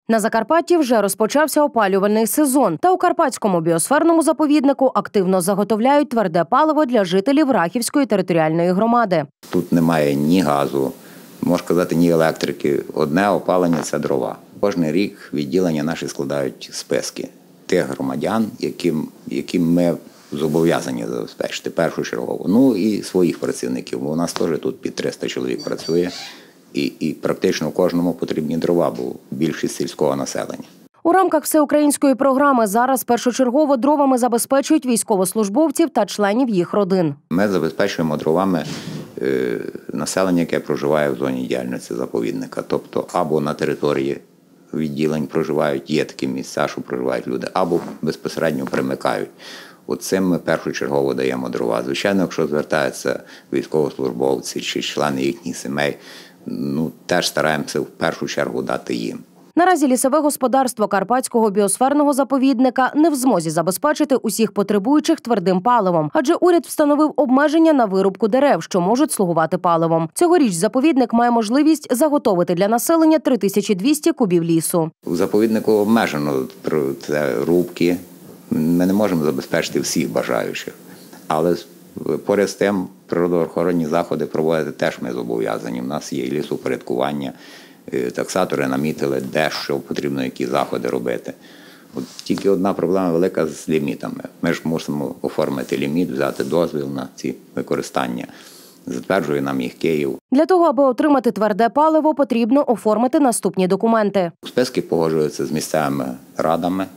На Закарпатті вже розпочався опалювальний сезон, та у Карпатському біосферному заповіднику активно заготовляють тверде паливо для жителів Рахівської територіальної громади. Тут немає ні газу, можна сказати, ні електрики. Одне опалення – це дрова. Кожен рік відділення наші складають списки тих громадян, яким ми зобов'язані забезпечити першочергово. Ну і своїх працівників, бо у нас теж тут під 300 чоловік працює. І практично кожному потрібні дрова, бо більшість сільського населення. У рамках всеукраїнської програми зараз першочергово дровами забезпечують військовослужбовців та членів їх родин. Ми забезпечуємо дровами населення, яке проживає в зоні діяльності заповідника. Тобто або на території відділень проживають, є такі місця, що проживають люди, або безпосередньо примикають. Оцим ми першочергово даємо дрова. Звичайно, якщо звертаються військовослужбовці чи члени їхніх сімей, теж стараємося в першу чергу дати їм. Наразі лісове господарство Карпатського біосферного заповідника не в змозі забезпечити усіх потребуючих твердим паливом, адже уряд встановив обмеження на вирубку дерев, що можуть слугувати паливом. Цьогоріч заповідник має можливість заготовити для населення 3200 кубів лісу. У заповіднику обмежено рубки. Ми не можемо забезпечити всіх бажаючих, але поряд з тим природоохоронні заходи проводити теж ми зобов'язані. У нас є і лісопорядкування, таксатори намітили, де що потрібно, які заходи робити. От тільки одна проблема велика з лімітами. Ми ж мусимо оформити ліміт, взяти дозвіл на ці використання. Затверджує нам їх Київ. Для того, аби отримати тверде паливо, потрібно оформити наступні документи. Списки погоджуються з місцевими радами.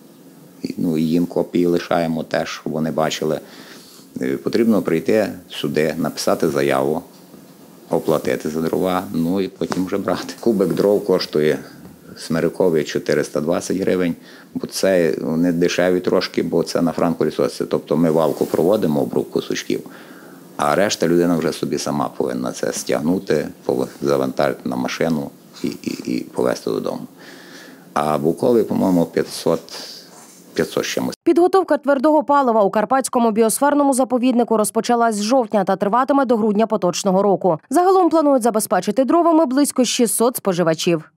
Їм копії лишаємо теж, щоб вони бачили. Потрібно прийти сюди, написати заяву, оплатити за дрова, і потім вже брати. Кубик дров коштує смирикові 420 гривень, бо це не дешеві трошки, бо це на франколісоці. Тобто ми валку проводимо, обрубку сучків, а решта людина вже собі сама повинна це стягнути, завантажити на машину і повезти додому. А букові, по-моєму, 500 з чимось. Підготовка твердого палива у Карпатському біосферному заповіднику розпочалась з жовтня та триватиме до грудня поточного року. Загалом планують забезпечити дровами близько 600 споживачів.